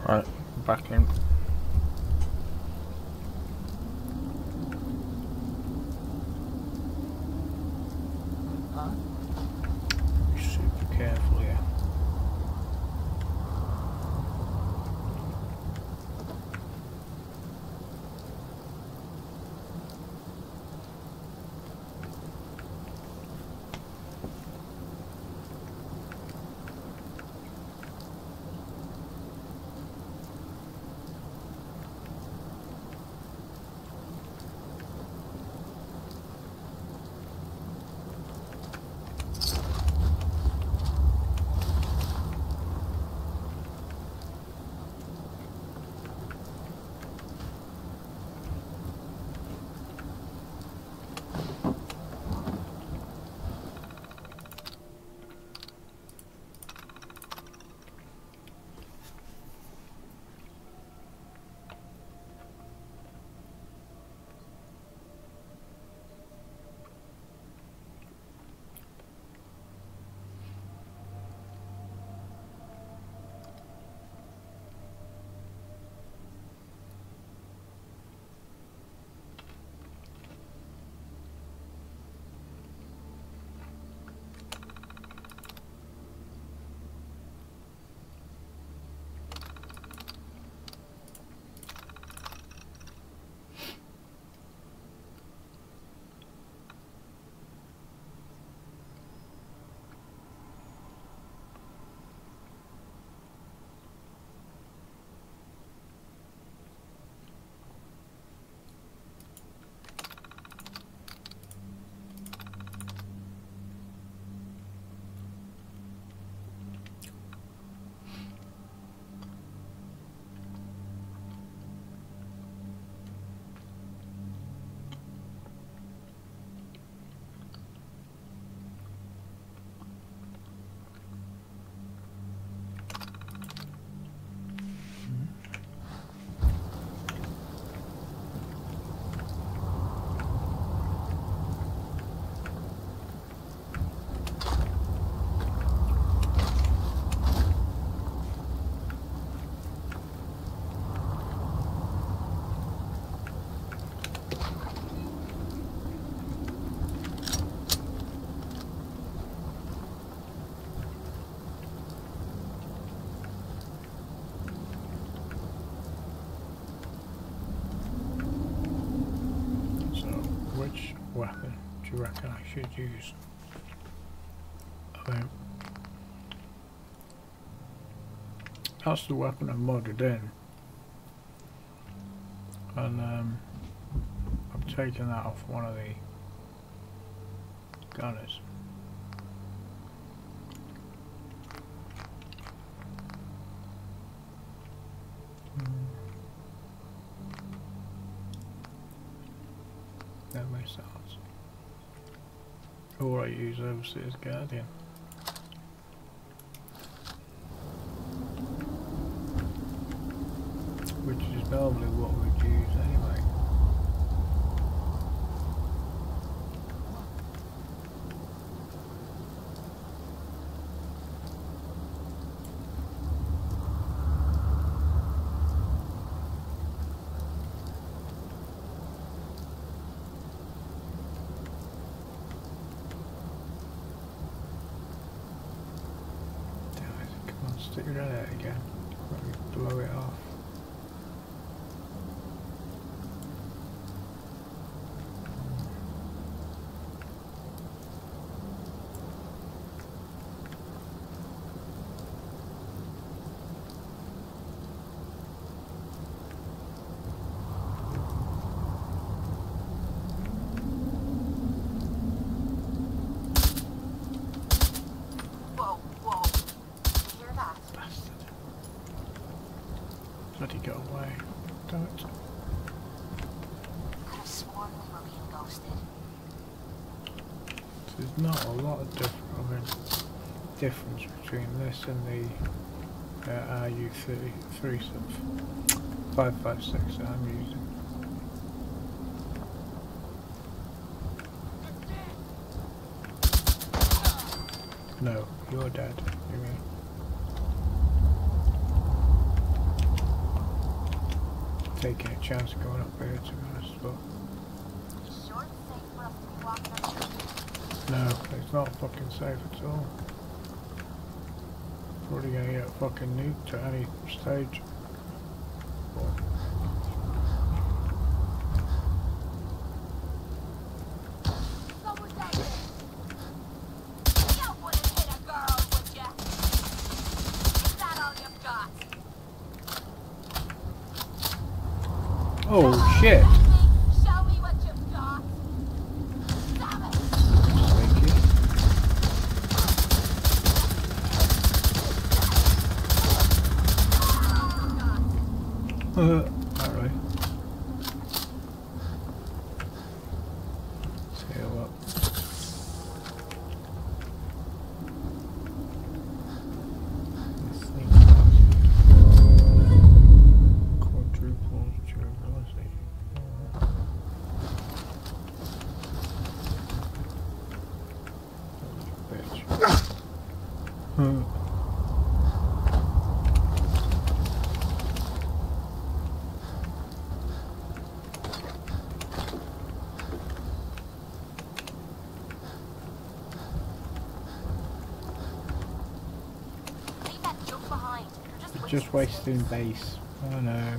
Right, back in. Be super careful here. Which weapon do you reckon I should use? I mean, that's the weapon I've modded in, and I've taken that off one of the gunners. That makes sense. Or I use Overseer's Guardian. Which is normally what we'd use anyway. Stick your head out again. Let me blow it off. Bloody go away. Damn it. Could have sworn we were being ghosted. So there's not a lot of difference between this and the RU-33 stuff. 556 that I'm using. No, you're dead, you mean? taking a chance going up here, to be honest, but Sure it's safe for us to be walking up here. no, it's not fucking safe at all. Probably gonna get fucking nuked at any stage. Someone's out there. You wouldn't hit a girl, would ya? Is that all you've got? Oh shit! Show me what you've got. Damn it! Sneaky. Alright. Let's heal up. This thing quadruples durability. Bitch. Leave that junk behind. You're Just wasting base. Oh no.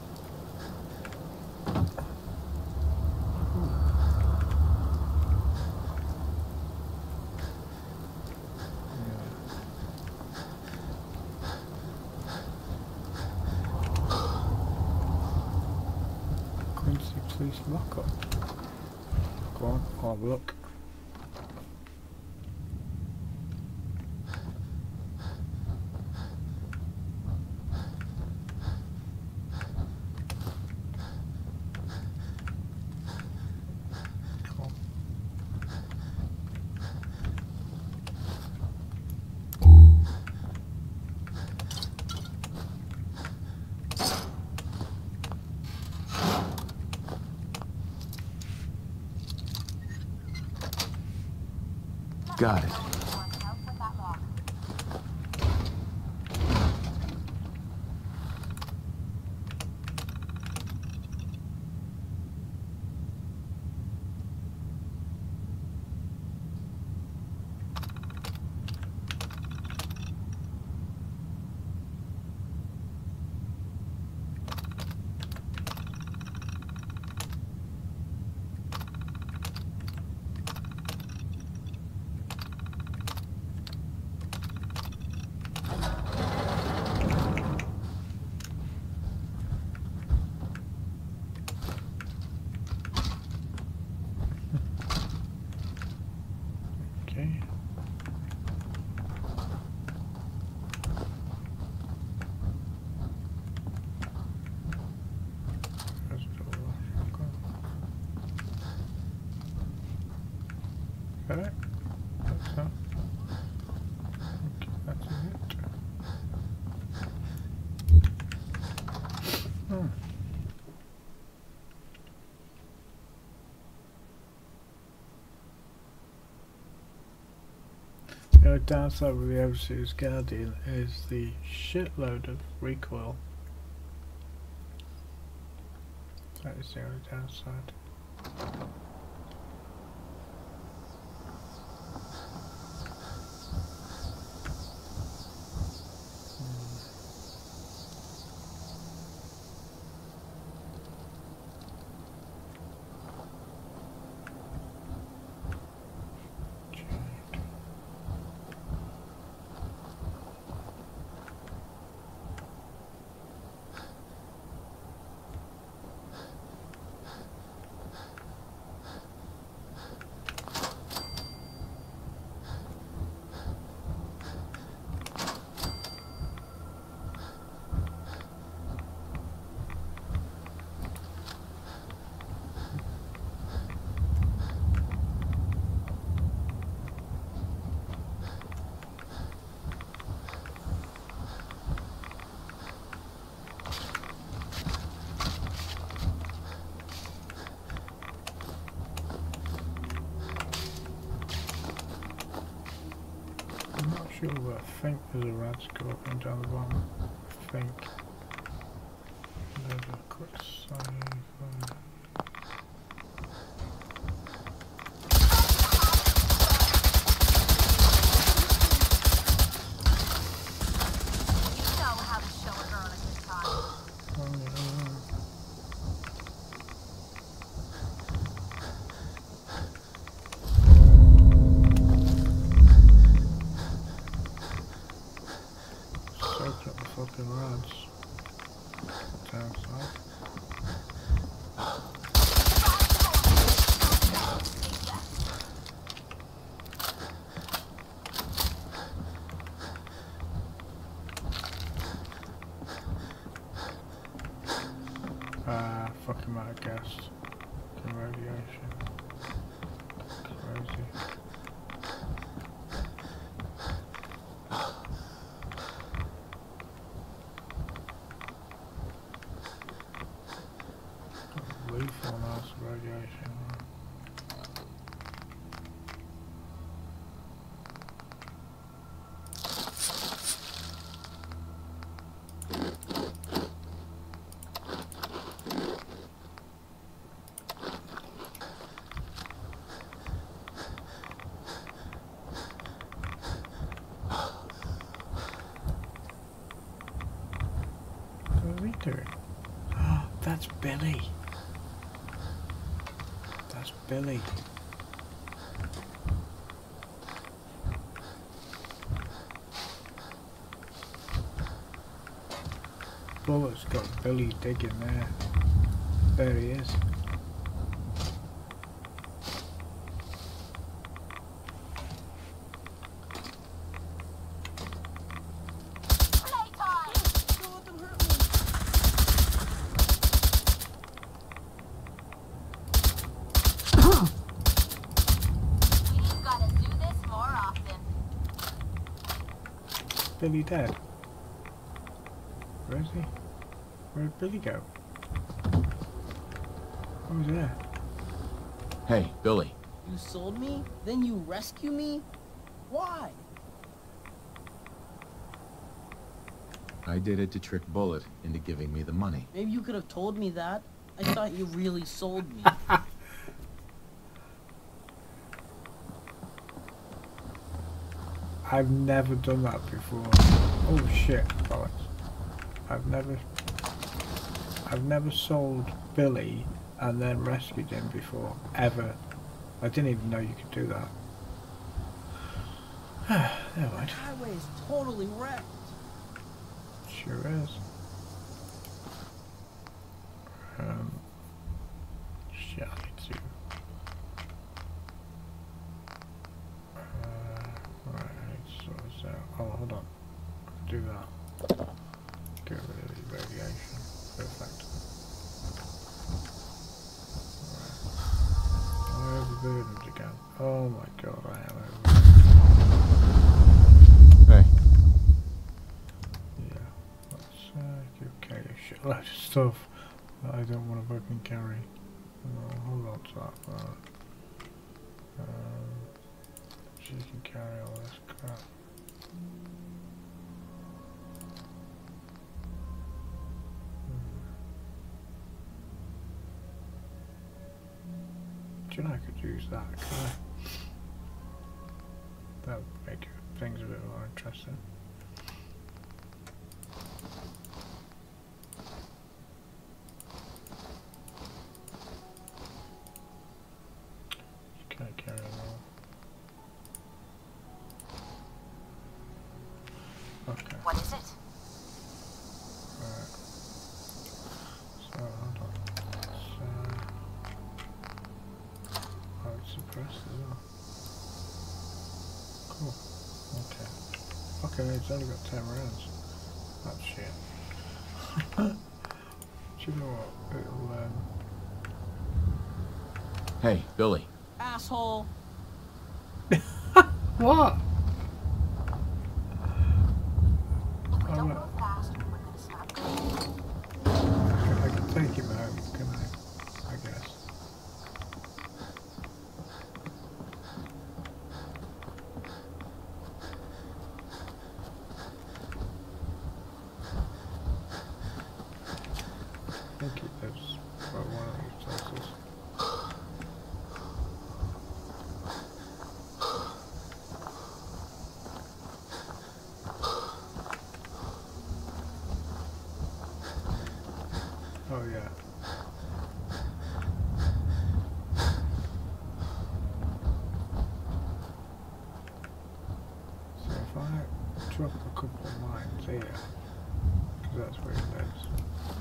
Quincy police lock up. Go on, I'll have a look. Come on. Got it. Want help with that lock? Okay. That's the shotgun. Okay. That's that. Okay, that's it. Hmm. The only downside with the Overseer's Guardian is the shitload of recoil. That is the only downside. Sure, but I think there's a rad scorpion down the bottom. I think. There's a quick Downside. Fucking out of gas. The radiation. Crazy. Lethal amounts of radiation. What are we doing? Oh, that's Billy. That's Billy. Bullet's got Billy digging there. There he is. Billy dead? Where is he? Where did Billy go? Oh, he's there. Hey, Billy. You sold me? Then you rescue me? Why? I did it to trick Bullet into giving me the money. Maybe you could have told me that. I thought you really sold me. I've never done that before. Oh shit, bollocks. I've never sold Billy and then rescued him before, ever. I didn't even know you could do that. Never mind. The highway is totally wrecked. Sure is. Shall I do? Right, I need to sort this out. Oh, hold on. Do that. Get rid of the radiation. Perfect. Right. I'm overburdened again. Oh my god, I am overburdened. Hey. Yeah. Let's carry a shitload of stuff that I don't want to fucking carry. Hold on to that. So you can carry all this crap. Do you know I could use that, could I? That would make things a bit more interesting. Just can't carry them all. Okay. What is it? Alright. So, hold on. Oh, it's suppressed as well. Cool. Okay. Okay, it's only got 10 rounds. That's shit. Do you know what? It'll, Hey, Billy. Asshole. What? If we I'm don't not- go fast, we're gonna start going. I can take him home, can I? I guess. I think he lives by one of these places. Oh yeah. So if I drop a couple of mines here, because that's where he lives.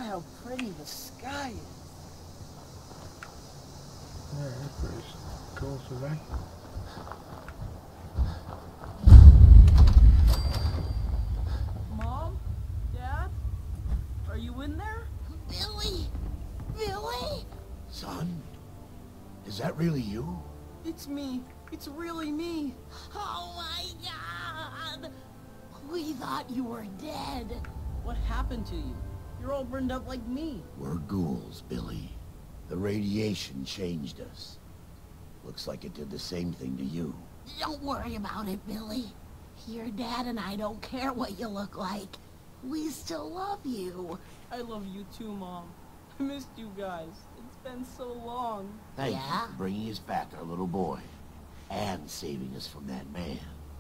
how pretty the sky is. Yeah, it's pretty cool today. Mom? Dad? Are you in there? Billy? Billy? Son? Is that really you? It's me. It's really me. Oh my God! We thought you were dead. What happened to you? You're all burned up like me. We're ghouls, Billy. The radiation changed us. Looks like it did the same thing to you. Don't worry about it, Billy. Your dad and I don't care what you look like. We still love you. I love you too, Mom. I missed you guys. It's been so long. Thank you Yeah? for bringing us back our little boy. And saving us from that man.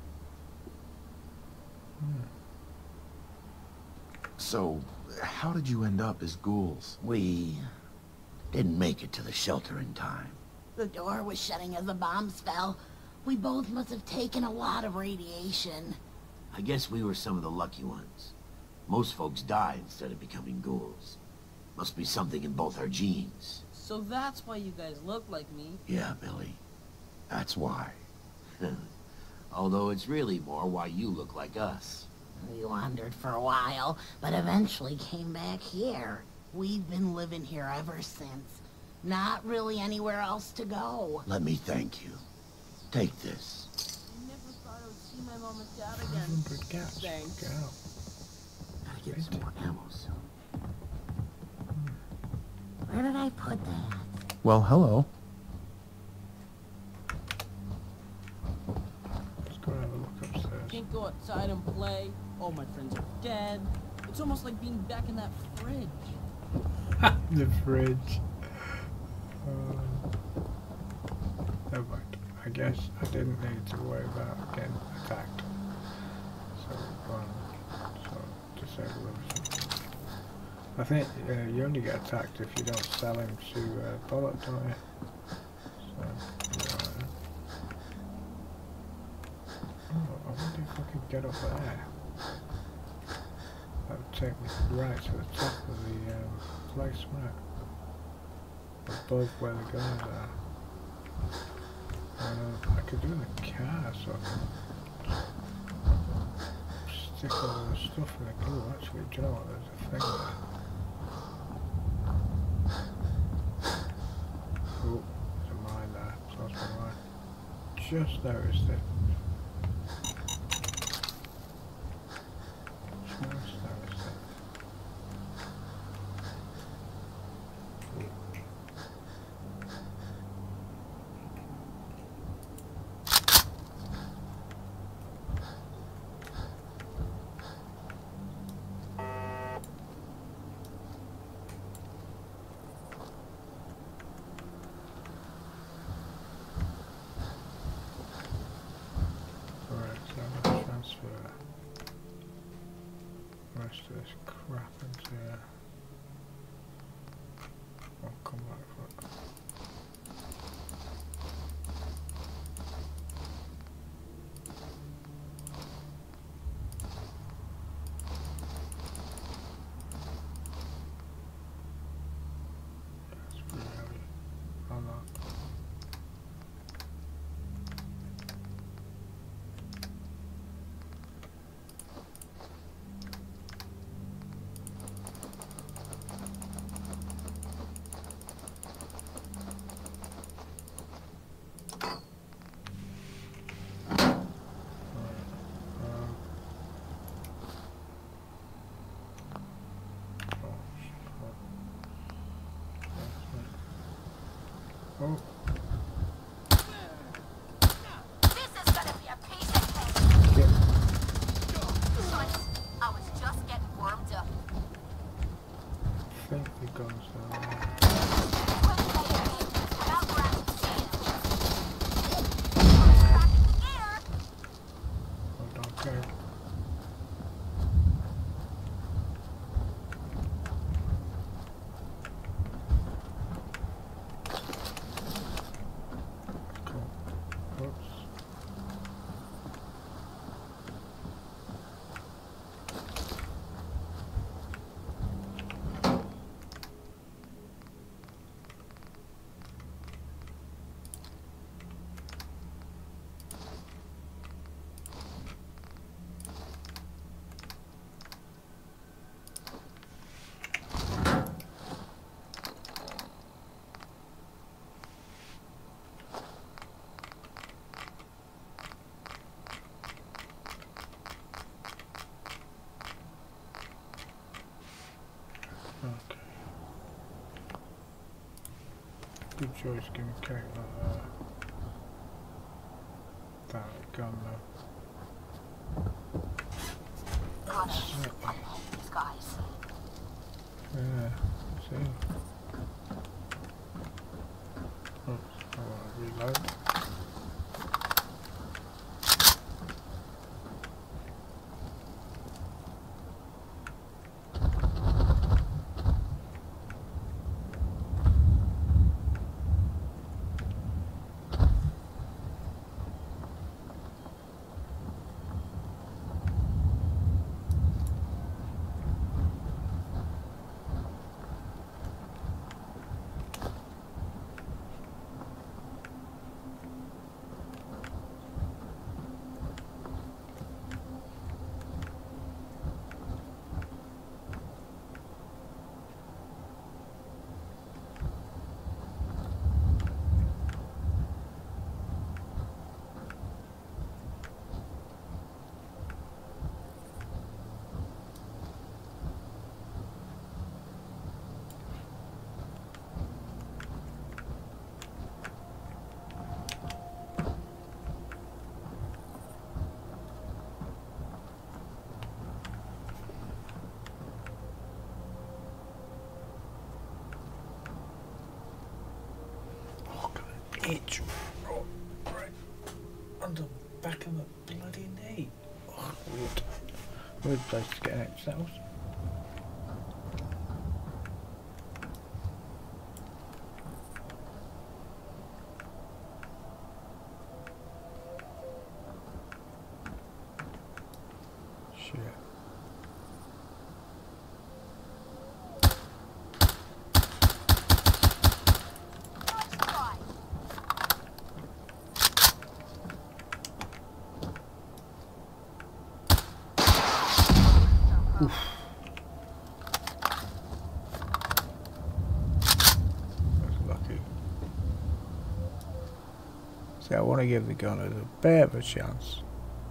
So, how did you end up as ghouls? We didn't make it to the shelter in time. The door was shutting as the bombs fell. We both must have taken a lot of radiation. I guess we were some of the lucky ones. Most folks die instead of becoming ghouls. Must be something in both our genes. So that's why you guys look like me. Yeah, Billy. That's why. Although it's really more why you look like us. We wandered for a while, but eventually came back here. We've been living here ever since. Not really anywhere else to go. Let me thank you. Take this. I never thought I would see my mom and dad again. 100 cats. Thanks. Get out. Gotta get some more ammo soon. Where did I put that? Well, hello. Let's go have a look upstairs. Can't go outside and play. All my friends are dead. It's almost like being back in that fridge. The fridge. Never mind. I guess I didn't need to worry about getting attacked. So, disable everything. I think you only get attacked if you don't sell him to Bullet, don't you? So, yeah. Oh, I wonder if I could get up there. That would take me right to the top of the place, right? Above where the guns are. I could do in the car, so I can stick all the stuff in the glue. Actually, do you know what? There's a thing there. Oh, there's a mine there. So that's my mine. Just noticed it. Just noticed it. Transfer the rest of this crap into here. I'll come back for it. That's pretty heavy. Hold on. Oh, This is gonna be a piece of cake. shit. I was just getting warmed up. I think the guns are there. Hold on, okay. Good choice giving Kate that gun though. These guys. Yeah, see. Oops, I want to reload. Itch right under the back of the bloody knee. Oh, weird. Weird place to get out cells. Shit. Oof. That's lucky. See, I want to give the gunners a bit of a chance.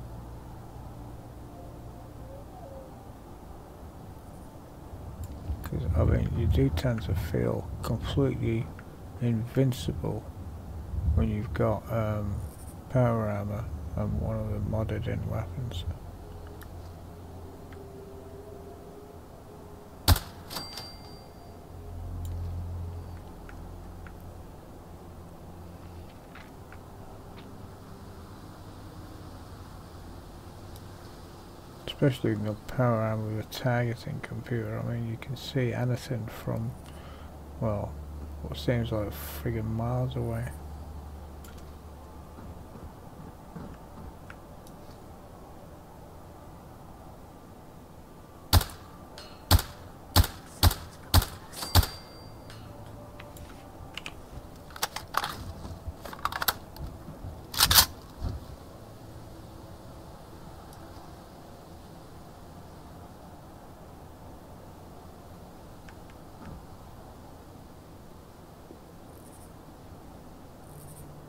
Because, I mean, you do tend to feel completely invincible when you've got power armor and one of the modded in weapons. Especially in the power armor with a targeting computer. I mean, you can see anything from, well, what seems like friggin' miles away.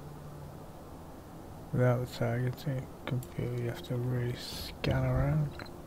Without the targeting computer, you have to really scan around.